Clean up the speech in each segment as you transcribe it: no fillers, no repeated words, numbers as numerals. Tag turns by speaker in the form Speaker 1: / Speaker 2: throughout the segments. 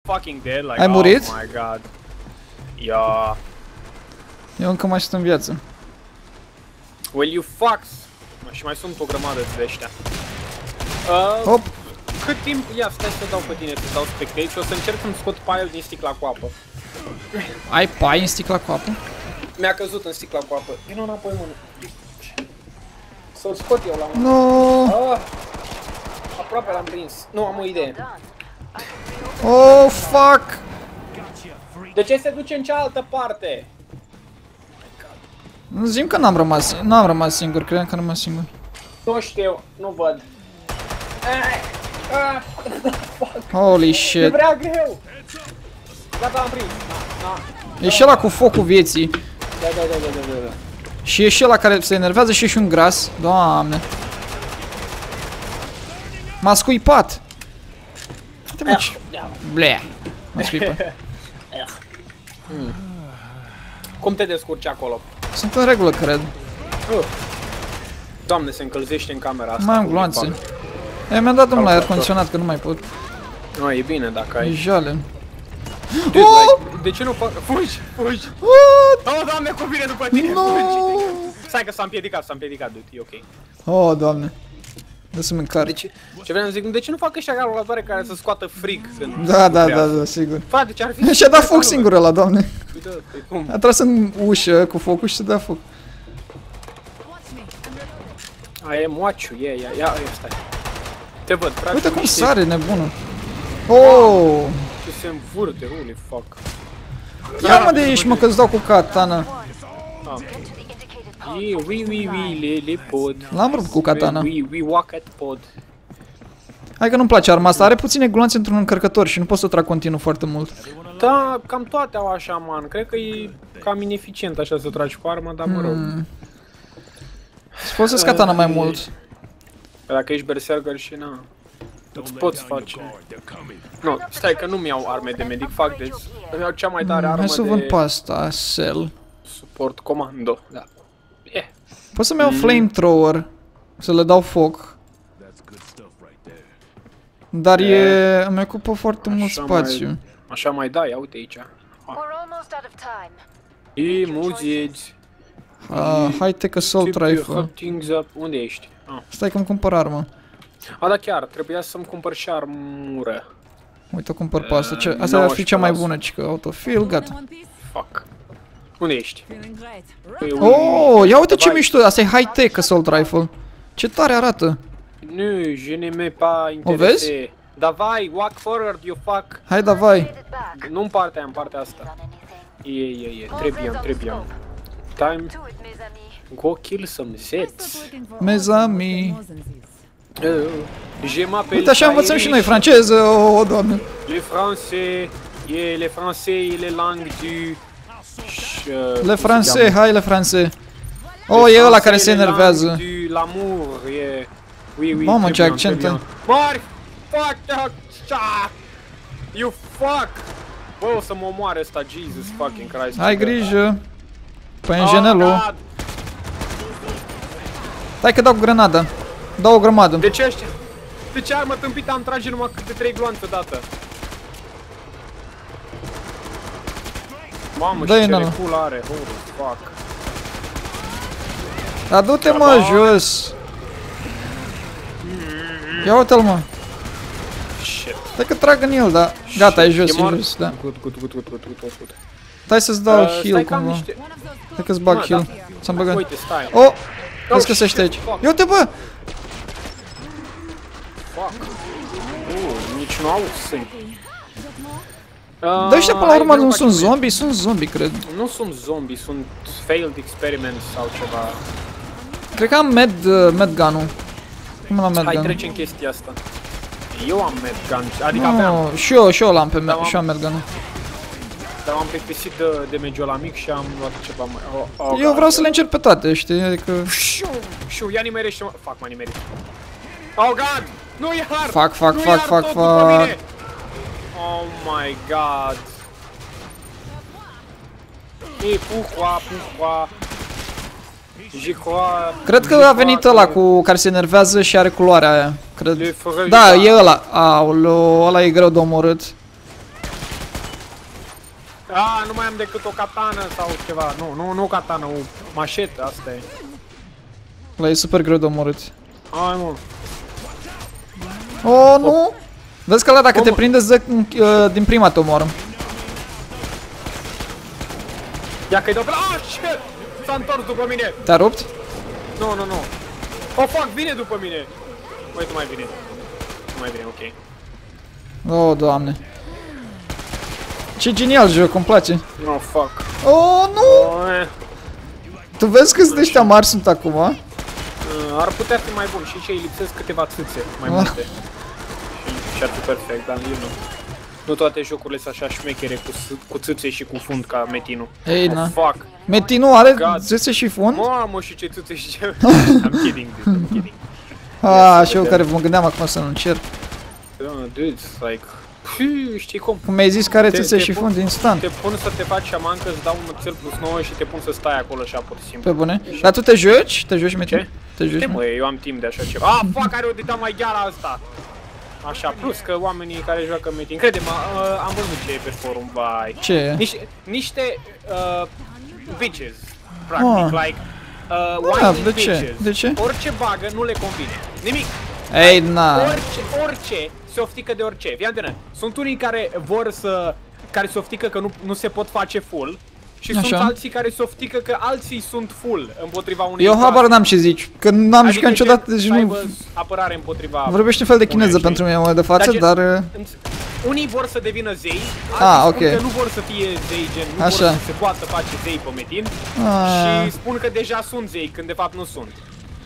Speaker 1: fucking dead, like,
Speaker 2: Ai murit?
Speaker 1: Oh my god. Yeah.
Speaker 2: Eu încă mai sunt în viață.
Speaker 1: Will you fucks? Și mai sunt o grămadă de ăștia.
Speaker 2: Hop.
Speaker 1: Cât timp? Ia, stai să dau pe tine, să dau spectate și o să încerc să-mi scot paiul din sticla cu apă.
Speaker 2: Ai pai în sticla cu apă?
Speaker 1: Mi-a căzut în sticla cu apă. Vino înapoi, mână. Să-l scot eu la mână.
Speaker 2: No.
Speaker 1: Aproape l-am prins. Nu, am o idee.
Speaker 2: Oh, fuck!
Speaker 1: De ce se duce în cealaltă parte?
Speaker 2: Nu zim că n-am rămas singur, credeam că am rămas singur.
Speaker 1: Nu știu, nu văd.
Speaker 2: Holy
Speaker 1: E
Speaker 2: shit.
Speaker 1: prea greu. Gata, l-am prins.
Speaker 2: E și ăla cu focul vieții.
Speaker 1: Da.
Speaker 2: Și e și ăla care se enervează și e și un gras. Doamne. M-a scuipat. Uite mă, ce... Blea. M-a scuipat.
Speaker 1: Cum te descurci acolo?
Speaker 2: Sunt în regulă, cred.
Speaker 1: Doamne, se încălzește în camera asta.
Speaker 2: Mai am gloanțe. Mi-am dat drumul la aer condiționat, că nu mai pot.
Speaker 1: Nu, e bine dacă
Speaker 2: E
Speaker 1: ai...
Speaker 2: jale.
Speaker 1: Dude, like, de ce nu fac... Fugi!
Speaker 2: What?
Speaker 1: Oh, Doamne, cum vine după tine!
Speaker 2: No!
Speaker 1: Fugi! Stai că s-a împiedicat, dude, e ok.
Speaker 2: Oh, Doamne. Dă-să mâncare.
Speaker 1: Ce vreau să zic, de ce nu fac ăștia calculatoare care să scoată frig când...
Speaker 2: Da, sigur.
Speaker 1: Frate, ce ar fi...
Speaker 2: Și-a dat foc singur ăla, Doamne.
Speaker 1: Uite, cum?
Speaker 2: A tras în ușă cu focul și se dea foc.
Speaker 1: I am watch you, ia, stai. Te văd, frate.
Speaker 2: Uite cum sare, nebunul. Oh!
Speaker 1: Ce se învârte, holy fuck.
Speaker 2: Ia mă de aici, mă, că-ți dau cu katana.
Speaker 1: Le pod.
Speaker 2: L-am rupt cu katana.
Speaker 1: We walk at pod.
Speaker 2: Hai că nu-mi place arma asta, are puține gloanțe într-un încărcător și nu pot să trag continuu foarte mult.
Speaker 1: Da, cam toate au așa, man. Cred că e cam ineficient așa să tragi cu arma, dar mă rog.
Speaker 2: Să folosesc katana mai mult.
Speaker 1: Dacă ești berserker și na, îți poți face. Nu, stai că nu-mi iau arme de medic, fac deci. Îmi iau cea mai tare armă
Speaker 2: Hai să vând pe
Speaker 1: de
Speaker 2: asta, cell.
Speaker 1: suport comando, da.
Speaker 2: Pot să-mi iau flamethrower, să le dau foc. Dar îmi ocupă foarte mult spațiu.
Speaker 1: Așa mai dai, ia uite aici. Muzici.
Speaker 2: High-tech assault rifle.
Speaker 1: Unde ești?
Speaker 2: Stai că-mi cumpăr armă.
Speaker 1: Da, chiar, trebuia să-mi cumpăr și armură.
Speaker 2: Uite, o cumpăr pe asta. Asta ar fi cea mai bună, cică autofill, gata.
Speaker 1: Fuck. Unde ești?
Speaker 2: Oh, ia uite ce mișto, asta e high-tech assault rifle. Ce tare arată.
Speaker 1: Nu, je ne mets pas intéressé.
Speaker 2: O vezi?
Speaker 1: Davai, walk forward, you fuck.
Speaker 2: Hai, davai.
Speaker 1: Nu în partea aia, în partea asta. Trebuie. Time. Go kill some zets.
Speaker 2: Mes amis.
Speaker 1: Je m'appelle.
Speaker 2: Uite, așa învățăm și noi franceză, oh, Doamne.
Speaker 1: Les français, les langues du...
Speaker 2: Le français, hai le français. Oh, e ăla care se enervează.
Speaker 1: L'amour, e...
Speaker 2: Mamă, ce accent.
Speaker 1: Mari! Fuck! You fuck! Bă, o să mă omoare ăsta, Jesus fucking Christ.
Speaker 2: Hai grijă. Păi în genelul. Stai că dau cu grenada. Dau o grămadă.
Speaker 1: De ce ăștia? De ce armă tâmpită am trage numai câte 3 gloanțe odată? Mamă, și ce recul are, holy fuck.
Speaker 2: Dar du-te, mă, jos. Ia uite-l, mă.
Speaker 1: Shit.
Speaker 2: Stai că trag în el, da. Gata, e jos, e jos, da.
Speaker 1: Good.
Speaker 2: Stai să-ți dau heal cumva. Stai că-ți bag heal. S-am băgat.
Speaker 1: Uite, stai.
Speaker 2: Oh! Vezi că se aștept aici. Ia uite, bă!
Speaker 1: Fuck. Nici nu au sân.
Speaker 2: Dar ăștia până la urmă nu sunt zombie? Sunt zombie, cred.
Speaker 1: Nu sunt zombie, sunt failed experiments sau ceva.
Speaker 2: Cred că am med gun-ul. Cum l-am med gun?
Speaker 1: Hai, trece în chestia asta. Eu am med gun, adică aveam.
Speaker 2: Și eu l-am pe med, și am med gun-ul.
Speaker 1: Dar m-am plictisit de mediul la mic și am luat ceva mai...
Speaker 2: Eu vreau să le încerc pe toate, știi, adică...
Speaker 1: Șu, ia nimerește-mă... Fuck, m-a nimerit. Oh, God! Nu iar!
Speaker 2: Fuck.
Speaker 1: Oh my God! Ei, pourquoi?
Speaker 2: Cred că a venit ăla cu care se enervează și are culoarea aia. Cred. Da, e ăla. Aoleu, ăla e greu de omorât.
Speaker 1: Nu mai am decât o katană sau ceva. Nu katană, o mașetă, asta e.
Speaker 2: La e super greu de omorât.
Speaker 1: Hai, mă.
Speaker 2: Oh, nu! Vezi că ăla dacă te prinde din prima te omoară.
Speaker 1: Ia că-i dau pe la... shit! S-a întors după mine!
Speaker 2: Te-a rupt?
Speaker 1: Nu. Oh, fuck, vine după mine! Uite, nu mai vine. Nu mai vine, ok.
Speaker 2: Oh, Doamne. Ce genial joc, îmi place.
Speaker 1: No, fuck.
Speaker 2: Oh, nu! Tu vezi câți de ăștia mari sunt acum?
Speaker 1: Ar putea fi mai bun și ce îi lipsesc câteva țâțe mai multe. Și ar fi perfect, dar eu nu. Nu toate jocurile sunt așa șmechere cu țâțe și cu fund ca Metinul.
Speaker 2: Ei, na.
Speaker 1: Fuck.
Speaker 2: Metinul are țâțe și fund?
Speaker 1: Mamă, și ce țâțe și ce... I'm kidding, dude, I'm kidding.
Speaker 2: Și eu care mă gândeam acum să nu încerc.
Speaker 1: Dude, like... Știi cum?
Speaker 2: Cum mi-ai zis că are țâțe și fund instant.
Speaker 1: Te pun să te faci șaman, că îți dau un țel plus 9 și te pun să stai acolo așa pur și simplu.
Speaker 2: Pe bune? Dar tu te joci? Te joci, Metin?
Speaker 1: Ce?
Speaker 2: Te joci,
Speaker 1: mă, eu am timp de așa ceva. Fuck, are o dita mai gheara asta. Așa, plus că oamenii care joacă Metin, crede-mă, am văzut ce e pe forum, vai.
Speaker 2: Ce e?
Speaker 1: Niște bitches, practic, like whiny bitches.
Speaker 2: De ce?
Speaker 1: Orice bagă nu le convine. Nimic.
Speaker 2: Ei, na.
Speaker 1: Orice se oftică de orice. Fii atent, sunt unii care vor să... care se oftică că nu se pot face full. Și sunt alții care se oftică că alții sunt full împotriva unei.
Speaker 2: Eu habar n-am ce zici, că n-am jucat niciodată, deci nu...
Speaker 1: apărare împotriva...
Speaker 2: Vorbește un fel de chineză pentru mine de față, dar...
Speaker 1: Unii vor să devină zei, alții spun că nu vor să fie zei, gen, nu vor să se poată face zei pe Metin. Și spun că deja sunt zei, când de fapt nu sunt.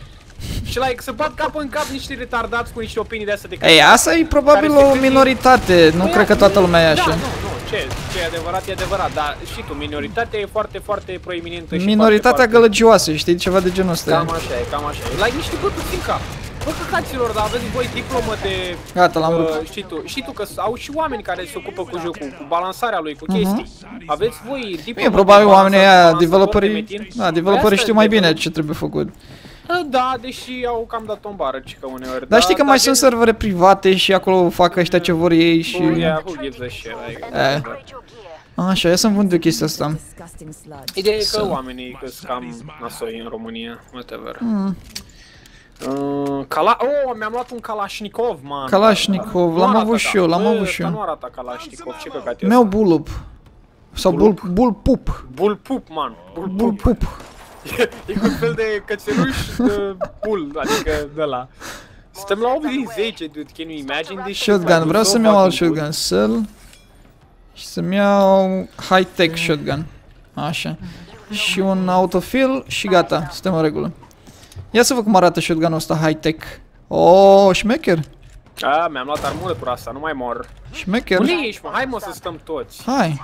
Speaker 1: Și like, să bat cap în cap niște retardați cu niște opinii de astea de care...
Speaker 2: Ei, asta e probabil o minoritate, nu cred că toată lumea e așa.
Speaker 1: Da, nu, ce e adevărat, e adevărat, dar știi tu, minoritatea e foarte, foarte proeminentă și
Speaker 2: minoritatea gălăgioasă, știi, ceva de genul ăsta.
Speaker 1: Cam așa e, cam așa e. Like niște bătuți în cap. Bă, căcaților, dar aveți voi diplomă de...
Speaker 2: Gata, l-am rupt.
Speaker 1: Știi tu că au și oameni care se ocupă cu jocul, cu balansarea lui, cu chestii. Aveți voi diplomă.
Speaker 2: Probabil oamenii aia, developerii știu mai bine ce trebuie făcut.
Speaker 1: Da, deși au cam dat o bară, cică uneori.
Speaker 2: Dar știi că mai sunt servere private și acolo fac ăștia ce vor ei și...
Speaker 1: Who gives a shit,
Speaker 2: Așa, ia să-mi vând eu chestia asta.
Speaker 1: Ideea e că oamenii că sunt cam nasoi în România, whatever. Mi-am luat un Kalashnikov, man.
Speaker 2: Kalashnikov, l-am avut și eu, l-am avut și eu.
Speaker 1: Nu arată Kalashnikov, ce căcat e ăsta?
Speaker 2: Mi-au Bulup. Sau Bulpup.
Speaker 1: Bulpup, man.
Speaker 2: Bulpup.
Speaker 1: E cu un fel de cățeluș de bul, adică de ăla. Suntem la 8 din 10, dude, can you imagine this?
Speaker 2: Shotgun, vreau să-mi iau alt shotgun, sell. Și să-mi iau high-tech shotgun. Așa. Și un autofill și gata, suntem în regulă. Ia să văd cum arată shotgunul ăsta high-tech. Oh, șmecher.
Speaker 1: Mi-am luat armurătura asta, nu mai mor.
Speaker 2: Șmecher.
Speaker 1: Unde ești, mă? Hai, mă, să stăm toți.
Speaker 2: Hai.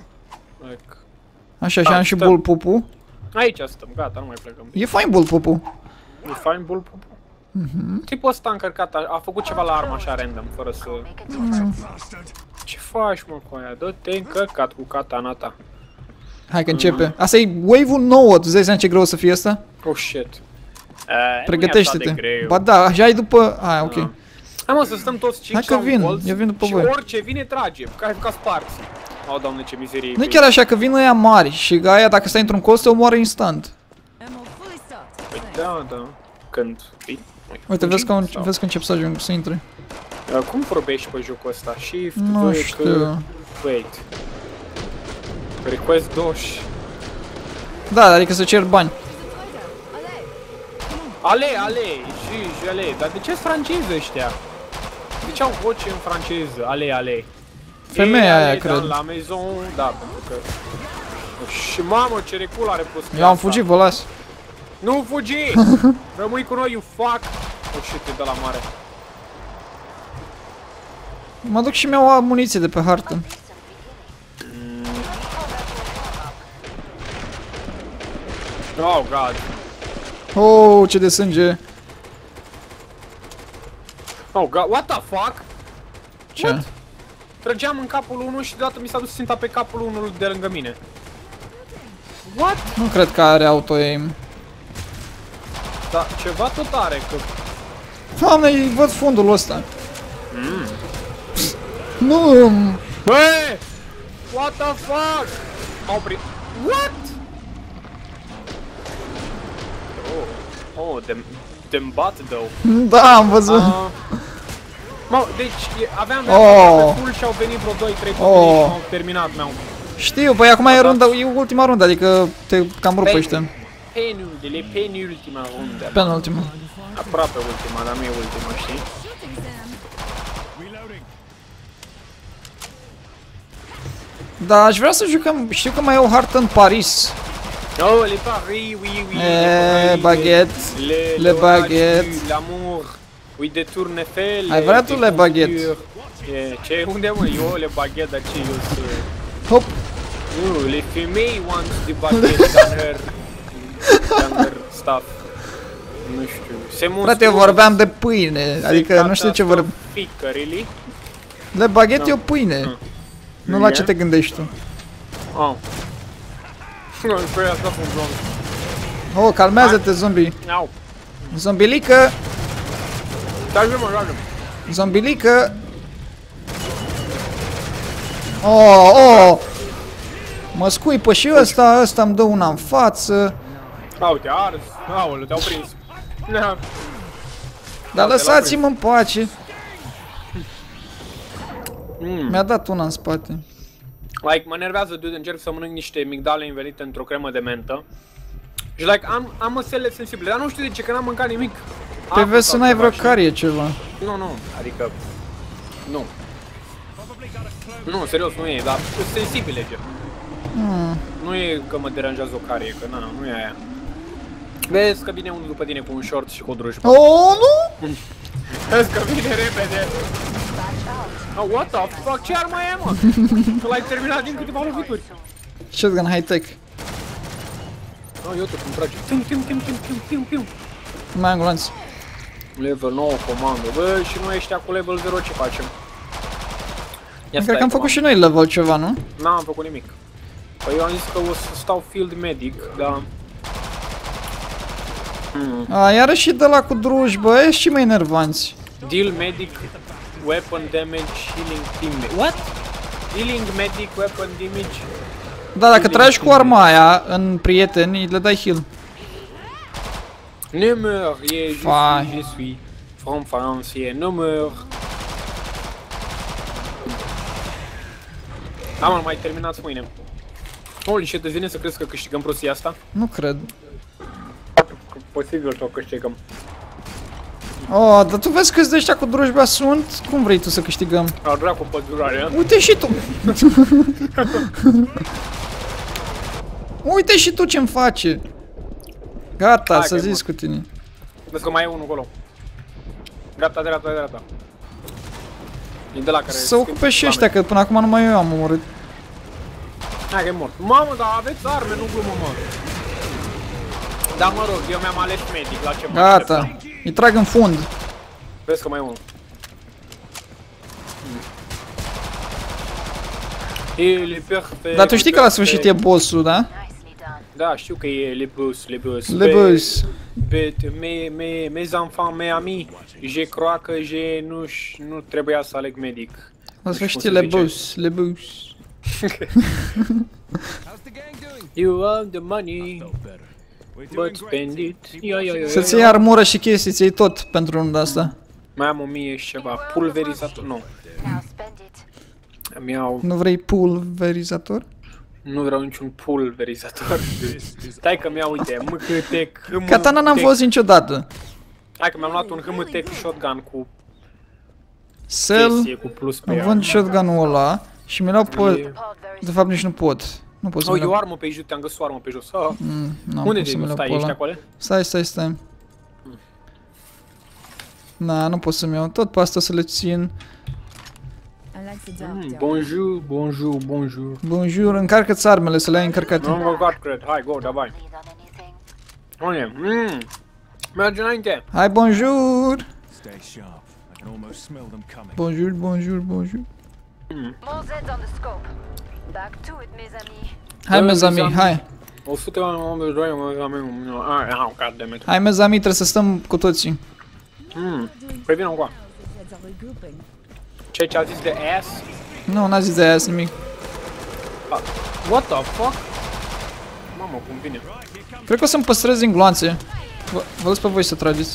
Speaker 2: Așa, și am și Bulpupu.
Speaker 1: Aici stăm, gata, nu mai plecăm.
Speaker 2: E fain Bulpupu.
Speaker 1: E fain Bulpupu? Tipul ăsta a încărcat, a făcut ceva la armă așa random, fără să... Ce faci, mă, cu aia? Dă-te încărcat cu katana ta.
Speaker 2: Hai că începe. Asta e wave-ul nouă, tu dai seama ce greu o să fie asta?
Speaker 1: Oh, shit.
Speaker 2: Pregătește-te. Ba da, așa ai după... Hai, ok.
Speaker 1: Hai, mă, să stăm toți 5
Speaker 2: hai că vin, eu vin după voi.
Speaker 1: Și orice vine, trage, ca sparți. O, Doamne, ce mizerie.
Speaker 2: Nu e chiar așa, că vin ăia mari și aia dacă stai într-un colț te omoară instant.
Speaker 1: Păi da. Când?
Speaker 2: Uite, vezi că încep să ajung, să intre.
Speaker 1: Cum vorbești pe jocul ăsta? Shift,
Speaker 2: nu știu.
Speaker 1: Wait. Request doș.
Speaker 2: Da, adică să cer bani.
Speaker 1: Ale, dar de ce-s franceză ăștia? De ce au voce în franceză? Ale.
Speaker 2: Femeia aia, cred.
Speaker 1: La maison, da, pentru că... Și mamă, ce recul are plus.
Speaker 2: Eu am fugit, vă las.
Speaker 1: Nu fugi! Rămâi cu noi, you fuck! Oh shit, e de la mare.
Speaker 2: Mă duc și mi-au amuniție de pe hartă.
Speaker 1: Oh god.
Speaker 2: Oh, ce de sânge.
Speaker 1: Oh god, what the fuck?
Speaker 2: Ce?
Speaker 1: What? Trăgeam în capul unul și deodată mi s-a dus ținta pe capul unul de lângă mine. What?
Speaker 2: Nu cred că are auto-aim.
Speaker 1: Da, ceva tot are, că...
Speaker 2: Doamne, văd fundul ăsta. Nu!
Speaker 1: Băi! What the fuck? M-au oprit. What? Oh, them bot though.
Speaker 2: Da, am văzut.
Speaker 1: Mă, deci aveam pe full și au venit vreo 2-3 și m-au terminat, mi-au.
Speaker 2: Știu, păi acum e runda, e ultima rundă, adică te cam rup ăștia.
Speaker 1: Penultima rundă.
Speaker 2: Penultima.
Speaker 1: Aproape ultima, dar nu e ultima, știi?
Speaker 2: Da, aș vrea să jucăm, știu că mai e o hartă în Paris.
Speaker 1: Oh, le Paris, oui, oui.
Speaker 2: Baguette, le baguette.
Speaker 1: L'amour, oui, de Tour Eiffel.
Speaker 2: Ai vrea tu le baguette?
Speaker 1: Ce, unde mă? Eu le baguette, dar ce eu sunt?
Speaker 2: Hop.
Speaker 1: Nu, le femei want the baguette than her stuff. Nu știu.
Speaker 2: Frate, eu vorbeam de pâine, adică nu știu ce vorbeam. Le baguette e o pâine. Nu la ce te gândești tu.
Speaker 1: Oh.
Speaker 2: Oh, calmează-te, zombie. Zombilică. Zombilică. Oh. Mă scuipă și ăsta îmi dă una în față.
Speaker 1: Uite, ars. Aoleu, te-au prins.
Speaker 2: Dar lăsați-mă în pace. Mi-a dat una în spate.
Speaker 1: Like, mă nervează, dude, încerc să mănânc niște migdale învelite într-o cremă de mentă. Și like, am măsele sensibile, dar nu știu de ce, că n-am mâncat nimic.
Speaker 2: Pe vezi să n-ai vreo carie ceva.
Speaker 1: Nu, adică... Nu. Nu, serios, nu e, dar sunt sensibile, gen. Nu e că mă deranjează o carie, că nu e aia. Vezi că vine unul după tine cu un short și cu o drujbă.
Speaker 2: Oh, nu?
Speaker 1: Vezi că vine repede. Oh, what the fuck? Ce armă e, mă? Că l-ai terminat din câteva lovituri.
Speaker 2: Shotgun high-tech.
Speaker 1: Oh, eu tot îmi trage. Tim.
Speaker 2: Mai am gloanț.
Speaker 1: Level 9 comandă. Bă, și noi ăștia cu level 0 ce facem?
Speaker 2: Cred că am făcut și noi level ceva, nu?
Speaker 1: N-am făcut nimic. Păi eu am zis că o să stau field medic, dar...
Speaker 2: Iarăși și de la cu drujbă, ești și mai enervanți.
Speaker 1: Deal medic, weapon damage, healing team. What? Healing medic, weapon damage.
Speaker 2: Da, dacă tragi cu arma aia în prieteni, le dai heal.
Speaker 1: Ne meurs, je suis from France, ne meurs. Am mai terminat mâine. Holy shit, îți vine să crezi că câștigăm prostia asta?
Speaker 2: Nu cred.
Speaker 1: Posibil să o câștigăm.
Speaker 2: Oh, dar tu vezi câți de ăștia cu drujbea sunt? Cum vrei tu să câștigăm?
Speaker 1: Ar dracu pădurare.
Speaker 2: Uite și tu! Uite și tu ce-mi face! Gata, să zici cu tine.
Speaker 1: Vezi că mai e unul acolo. Dreapta. E de la care...
Speaker 2: Să ocupe și ăștia, că până acum numai eu am omorât.
Speaker 1: Hai că e mort. Mamă, dar aveți arme, nu glumă, mă. Da, mă rog, eu mi-am ales medic, la ce mă
Speaker 2: Gata, îi trag în fund.
Speaker 1: Vezi că mai e unul.
Speaker 2: Dar tu știi că la sfârșit e boss-ul, da?
Speaker 1: Da, știu că e le boss. Mes enfants, mes amis, je crois que nu trebuia să aleg medic.
Speaker 2: La sfârșit e le boss.
Speaker 1: You want the money, but spend it.
Speaker 2: Să-ți iei armură și chestii, ți-ai tot pentru runda asta.
Speaker 1: Mai am 1000 și ceva, pulverizator, nu.
Speaker 2: Nu vrei pulverizator?
Speaker 1: Nu vreau niciun pulverizator. Stai că mi-au, uite, MKTEC.
Speaker 2: Katana n-am folosit niciodată.
Speaker 1: Hai că mi-am luat un HMTEC shotgun cu
Speaker 2: Cell,
Speaker 1: cu plus pe
Speaker 2: îmi
Speaker 1: ea.
Speaker 2: vând shotgun-ul ăla și mi-l-au pe... De fapt nici nu pot. Nu pot să mi-l
Speaker 1: iau. O armă pe jos, te-am găsit o armă pe jos.
Speaker 2: Unde te
Speaker 1: stai, ești acolo?
Speaker 2: Stai. Na, nu pot să-mi iau. Tot pe asta să le țin. Bonjour, încarcă-ți armele, să le ai încărcate.
Speaker 1: Nu am încărcat, cred. Hai, go, давай. Unde? Merge înainte.
Speaker 2: Hai, bonjour. Bonjour. Hai, mes amis, hai.
Speaker 1: 182,
Speaker 2: hai, mes amis, trebuie să stăm cu toții.
Speaker 1: Păi vină încoa. Ce a zis de ass?
Speaker 2: Nu, n-a zis de ass nimic.
Speaker 1: What the fuck? Mamă, cum vine.
Speaker 2: Cred că o să-mi păstrez din gloanțe. Vă las pe voi să trageți.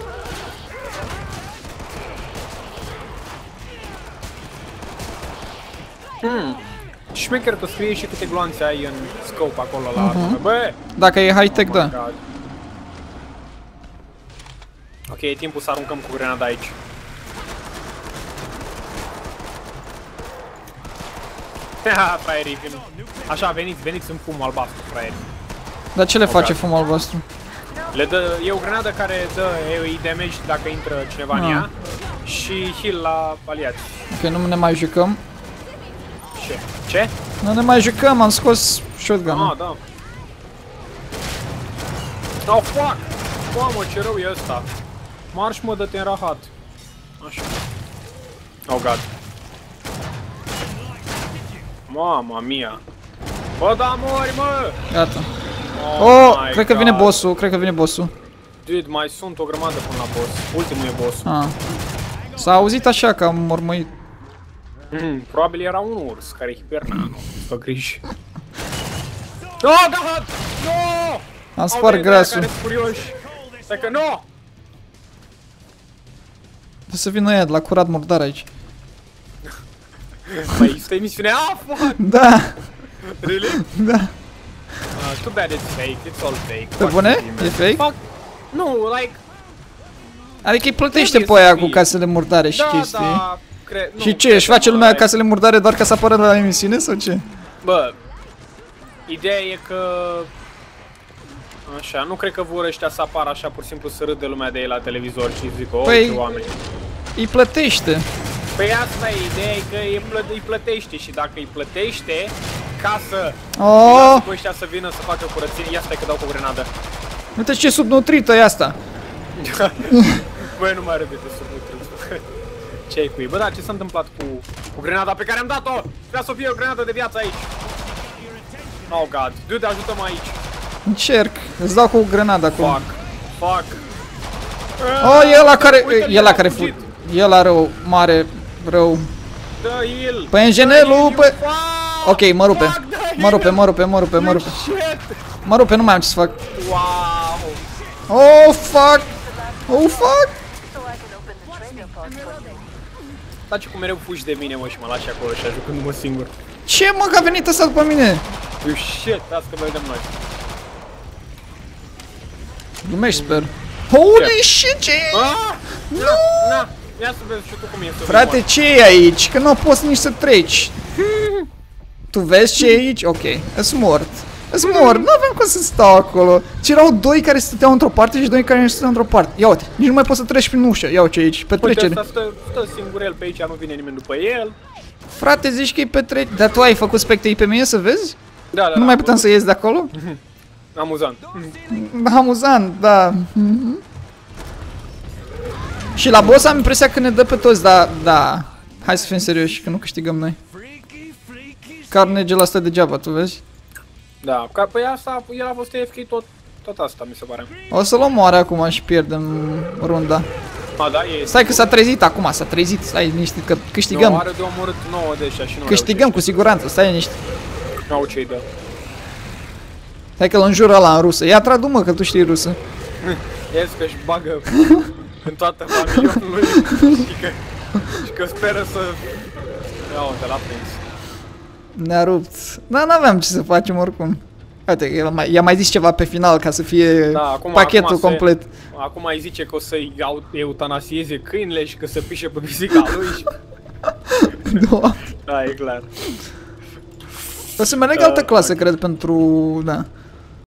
Speaker 1: Șmecher că scrie și câte gloanțe ai în scope acolo la armă. Bă!
Speaker 2: Dacă e high-tech, da.
Speaker 1: God. Ok, e timpul să aruncăm cu grenada aici. Haha, fraierii vin. Așa, veniți în fumul albastru, fraierii.
Speaker 2: Dar ce le face fumul albastru?
Speaker 1: Le dă, e o grenadă care dă AOE damage dacă intră cineva în ea și heal la aliați.
Speaker 2: Ok, nu ne mai jucăm.
Speaker 1: Ce?
Speaker 2: Nu ne mai jucăm, am scos shotgun-ul.
Speaker 1: Ah, da. Oh, fuck! Mamă, ce rău e ăsta. Marș, mă, dă-te în rahat. Așa. Oh, God. Mama mia. Bă, da, mori, mă!
Speaker 2: Gata. Oh, cred că vine bossul, cred că vine bossul.
Speaker 1: Dude, mai sunt o grămadă până la boss. Ultimul e boss.
Speaker 2: S-a auzit așa că am mormăit.
Speaker 1: Probabil era un urs care hiberna, nu, fă griji. Oh, God! No!
Speaker 2: Am spart grasul.
Speaker 1: Stai că nu!
Speaker 2: Trebuie să vină ea de la curat murdar aici.
Speaker 1: Păi, este emisiunea. Ah, fuck!
Speaker 2: Da!
Speaker 1: Really?
Speaker 2: Da.
Speaker 1: Too bad it's fake, it's all fake.
Speaker 2: Pe bune? E fake?
Speaker 1: Fuck! Nu, like...
Speaker 2: Adică îi plătește pe aia cu casele murdare și chestii.
Speaker 1: Da,
Speaker 2: și ce, își face lumea casele murdare doar ca să apară la emisiune sau ce?
Speaker 1: Bă, ideea e că... Așa, nu cred că vor ăștia să apară așa pur și simplu să râde lumea de ei la televizor și zic, oh, ce oameni.
Speaker 2: Îi plătește.
Speaker 1: Păi asta e, ideea e că îi plătește și dacă îi plătește ca să lasă pe ăștia să vină să facă curățenie, ia stai că dau cu o grenadă.
Speaker 2: Uite ce subnutrită e asta.
Speaker 1: Băi, nu mai râde de subnutrită. Ce ai cu ei? Bă, da, ce s-a întâmplat cu grenada pe care am dat-o? Vrea să fie o grenadă de viață aici. Oh, God. Dude, ajută-mă aici.
Speaker 2: Încerc. Îți dau cu grenada acum.
Speaker 1: Fuck.
Speaker 2: Oh, e ăla care fugi. E ăla rău, mare, rău.
Speaker 1: Dă heal.
Speaker 2: Pânjenelul, pe... Ok, mă rupe. Mă rupe. Mă rupe, nu mai am ce să fac.
Speaker 1: Wow.
Speaker 2: Oh, fuck. Oh, fuck.
Speaker 1: Taci cum mereu fugi de mine, mă, și mă lași acolo și jucându-mă singur.
Speaker 2: Ce, mă, că a venit ăsta după mine?
Speaker 1: You shit, asta că vedem noi.
Speaker 2: Glumești, sper. Holy shit, ce e?
Speaker 1: Nu! Ia să vezi și tu cum e.
Speaker 2: Frate, ce e aici? Că nu poți nici să treci. Tu vezi ce e aici? Ok, îs mort. Îs mort, nu avem cum să stau acolo. Ci erau doi care stăteau într-o parte și doi care stăteau într-o parte. Ia uite, nici nu mai poți să treci prin ușă. Ia uite aici, petrecere.
Speaker 1: Uite, ăsta stă singur el pe aici, nu vine nimeni după el.
Speaker 2: Frate, zici că e petrecere. Dar tu ai făcut spectei pe mine să vezi?
Speaker 1: Da.
Speaker 2: Nu mai puteam să ies de acolo?
Speaker 1: Amuzant.
Speaker 2: Amuzant, da. Și la boss am impresia că ne dă pe toți, da. Hai să fim serioși, că nu câștigăm noi. Carnage-ul ăsta degeaba, tu vezi?
Speaker 1: Da, păi asta, el a fost AFK tot asta, mi se pare.
Speaker 2: O să-l omoare acum și pierdem runda.
Speaker 1: Da,
Speaker 2: stai că s-a trezit acum, s-a trezit, stai liniștit că câștigăm.
Speaker 1: Nu, are de omorât 9 de ăștia și nu
Speaker 2: câștigăm cu siguranță, stai liniștit.
Speaker 1: N-au ce-i dă.
Speaker 2: Stai că-l înjură ăla în rusă, ia tradu-mă că tu știi rusă.
Speaker 1: Ies că-și bagă în toată familia lui și că speră să... Ia-o, te l-a prins.
Speaker 2: Ne-a rupt. Dar n-aveam ce să facem oricum. Uite, i-a mai zis ceva pe final ca să fie pachetul complet.
Speaker 1: Acum îi zice că o să-i eutanasieze câinele și că se pișe pe pisica lui și...
Speaker 2: Da.
Speaker 1: Da, e clar.
Speaker 2: O să merg altă clasă, cred, pentru... Da.